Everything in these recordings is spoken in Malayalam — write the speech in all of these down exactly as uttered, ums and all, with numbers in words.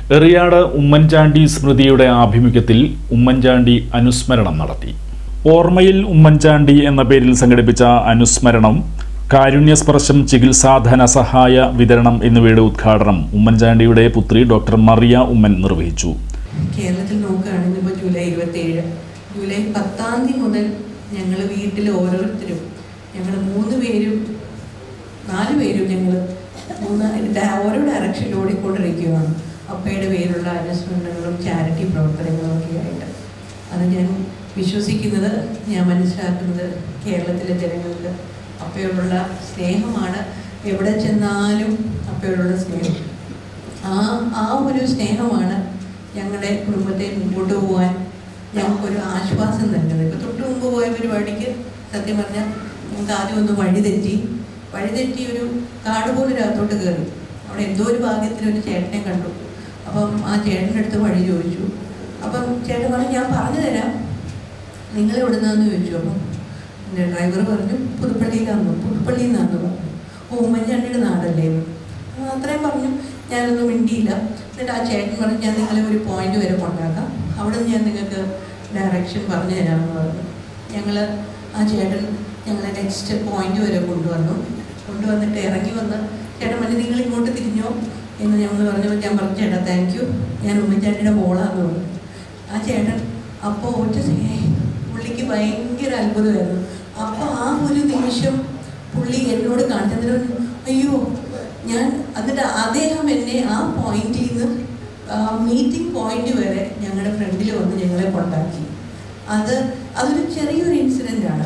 എറിയാട് ഉമ്മൻചാണ്ടി സ്മൃതിയുടെ ആഭിമുഖ്യത്തിൽ ഉമ്മൻചാണ്ടി അനുസ്മരണം നടത്തി. ഓർമ്മയിൽ ഉമ്മൻചാണ്ടി എന്ന പേരിൽ സംഘടിപ്പിച്ച അനുസ്മരണം കാരുണ്യസ്പർശം ചികിത്സാ ധനസഹായ വിതരണം എന്നിവയുടെ ഉദ്ഘാടനം ഉമ്മൻചാണ്ടിയുടെ പുത്രി ഡോക്ടർ മറിയ ഉമ്മൻ നിർവഹിച്ചു. കേരളത്തിൽ നോക്കുകയാണെങ്കിൽ ഇപ്പോൾ ജൂലൈ ഇരുപത്തിയേഴ് ജൂലൈ പത്താം തീയതി മുതൽ ഞങ്ങൾ വീട്ടിൽ ഓരോരുത്തരും ഞങ്ങൾ മൂന്ന് പേരും നാല് പേരും ഞങ്ങൾ മൂന്ന് ഓരോ ഡയറക്ഷനിൽ ഓടിക്കൊണ്ടിരിക്കുകയാണ്. അപ്പയുടെ പേരുള്ള അനുസ്മരണങ്ങളും ചാരിറ്റി പ്രവർത്തനങ്ങളും ഒക്കെ ആയിട്ട് അത് ഞാൻ വിശ്വസിക്കുന്നത്, ഞാൻ മനസ്സിലാക്കുന്നത് കേരളത്തിലെ ജനങ്ങൾക്ക് അപ്പയോടുള്ള സ്നേഹമാണ്. എവിടെ ചെന്നാലും അപ്പയോടുള്ള സ്നേഹം, ആ ആ ഒരു സ്നേഹമാണ് ഞങ്ങളുടെ കുടുംബത്തെ മുമ്പോട്ട് പോകാൻ ഞങ്ങൾക്കൊരു ആശ്വാസം തരുന്നത്. ഇപ്പോൾ തൊട്ട് മുമ്പ് പോയ പരിപാടിക്ക് സത്യം പറഞ്ഞാൽ ഞങ്ങൾക്ക് ആദ്യം ഒന്ന് വഴിതെറ്റി വഴിതെറ്റി ഒരു കാട് പോലൊരു അകത്തോട്ട് കയറി. അവിടെ എന്തോ ഒരു ഭാഗ്യത്തിൽ ഒരു ചേട്ടനെ കണ്ടു. അപ്പം ആ ചേട്ടൻ്റെ അടുത്ത് വഴി ചോദിച്ചു. അപ്പം ചേട്ടൻ പറഞ്ഞു, ഞാൻ പറഞ്ഞു തരാം, നിങ്ങൾ എവിടെ നിന്നാന്ന് ചോദിച്ചു. അപ്പം എൻ്റെ ഡ്രൈവർ പറഞ്ഞു, പുതുപ്പള്ളിയിലാണെന്നു. പുതുപ്പള്ളിയിൽ നിന്നാന്ന് പറഞ്ഞു. ഓ, ഉമ്മൻചാണ്ടിയുടെ നാടല്ലേ എന്ന് അത്രയും പറഞ്ഞു. ഞാനൊന്നും മിണ്ടിയില്ല. എന്നിട്ട് ആ ചേട്ടൻ പറഞ്ഞു, ഞാൻ നിങ്ങളെ ഒരു പോയിന്റ് വരെ കൊണ്ടാക്കാം, അവിടെ നിന്ന് ഞാൻ നിങ്ങൾക്ക് ഡയറക്ഷൻ പറഞ്ഞു തരാമെന്ന് പറഞ്ഞു. ഞങ്ങൾ ആ ചേട്ടൻ ഞങ്ങളെ നെക്സ്റ്റ് പോയിന്റ് വരെ കൊണ്ടുവന്നു. കൊണ്ടുവന്നിട്ട് ഇറങ്ങി വന്ന് ചേട്ടൻ പറഞ്ഞു, നിങ്ങൾ ഇങ്ങോട്ട് തിരിഞ്ഞോ എന്ന് ഞങ്ങൾ പറഞ്ഞപ്പോൾ ഞാൻ പറഞ്ഞു, ചേട്ടാ താങ്ക് യു, ഞാൻ ഉമ്മൻചാണ്ടിയുടെ മോളാന്ന് പറഞ്ഞു. ആ ചേട്ടൻ അപ്പോൾ ഒറ്റ പുള്ളിക്ക് ഭയങ്കര അത്ഭുതമായിരുന്നു. അപ്പോൾ ആ ഒരു നിമിഷം പുള്ളി എന്നോട് കാണിച്ചതിന് അയ്യോ ഞാൻ എന്നിട്ട് അദ്ദേഹം എന്നെ ആ പോയിന്റിൽ നിന്ന് മീറ്റിംഗ് പോയിന്റ് വരെ ഞങ്ങളുടെ ഫ്രണ്ടിൽ വന്ന് ഞങ്ങളെ കൊണ്ടാക്കി. അത് അതൊരു ചെറിയൊരു ഇൻസിഡൻ്റാണ്.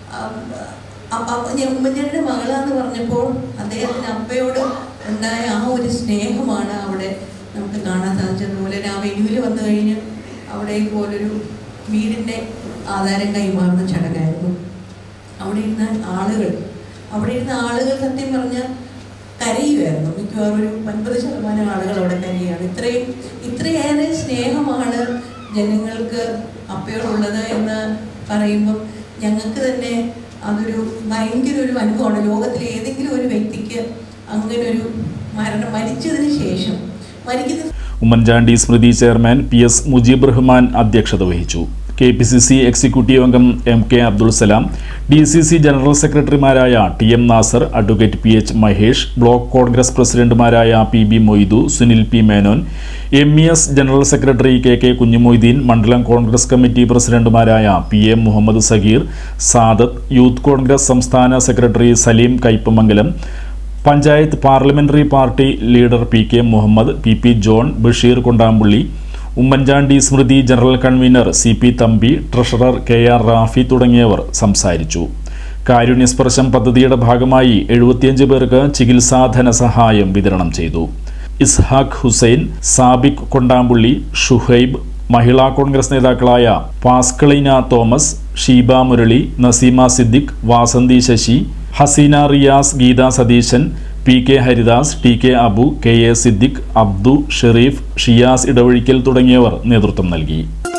ഉമ്മൻചാണ്ടിയുടെ മകളാന്ന് പറഞ്ഞപ്പോൾ അദ്ദേഹത്തിന് അപ്പയോട് ഉണ്ടായ ആ ഒരു സ്നേഹമാണ് അവിടെ നമുക്ക് കാണാൻ സാധിച്ചതുപോലെ ആ വെന്യൂവിൽ വന്നു കഴിഞ്ഞ് അവിടെ പോലൊരു വീടിൻ്റെ ആധാരം കൈമാറുന്ന ചടങ്ങായിരുന്നു. അവിടെ ഇരുന്ന ആളുകൾ അവിടെ ഇരുന്ന ആളുകൾ സത്യം പറഞ്ഞാൽ കരയുമായിരുന്നു. മിക്കവാറും ഒരു ഒൻപത് ശതമാനം ആളുകൾ അവിടെ കരയാണ്. ഇത്രയും ഇത്രയേറെ സ്നേഹമാണ് ജനങ്ങൾക്ക് അപ്പയോടുള്ളത് എന്ന് പറയുമ്പം ഞങ്ങൾക്ക് തന്നെ അതൊരു ഭയങ്കര ഒരു അനുഭവമാണ്. ലോകത്തിലെ ഏതെങ്കിലും ഒരു വ്യക്തിക്ക് അങ്ങനെ ഒരു മരണം മരിച്ചതിന് ശേഷം മരിക്കുന്ന ഉമ്മൻചാണ്ടി സ്മൃതി chairman P S Mujeeb Rahman അധ്യക്ഷത വഹിച്ചു. K P C C executive അംഗം M K Abdul Salam, D C C general സെക്രട്ടറിമാരായ T M Nasar, advocate P H Mahesh, block Congress പ്രസിഡന്റുമാരായ P B Moidu, Sunil P Menon, M E S general secretary K K Kunjumoideen, മണ്ഡലം കോൺഗ്രസ് കമ്മിറ്റി പ്രസിഡന്റുമാരായ P M Muhammad Sageer, Sadath, youth Congress സംസ്ഥാന secretary Saleem Kaipamangalam, panchayat parliamentary party leader P K Muhammad, P P John, Basheer Kondampully, Oommen Chandy സ്മൃതി general convener C P Thampi, treasurer K R Rafi തുടങ്ങിയവർ സംസാരിച്ചു. കാരുണ്യസ്പർശം പദ്ധതിയുടെ ഭാഗമായി എഴുപത്തിയഞ്ച് പേർക്ക് ചികിത്സാ ധനസഹായം വിതരണം ചെയ്തു. ഇസ്ഹാഖ് ഹുസൈൻ, സാബിക് കൊണ്ടാമ്പുള്ളി, ഷുഹൈബ്, മഹിളാ കോൺഗ്രസ് നേതാക്കളായ Paskalina Thomas, Sheeba Murali, Naseema Siddique, Vasanthi Sasi, Haseena Riyas, Geetha Satheesan, P K Haridas, T K Abu, K A Siddique, Abdu, Shareef, Shiyas Edavazhikkal തുടങ്ങിയവർ നേതൃത്വം നൽകി.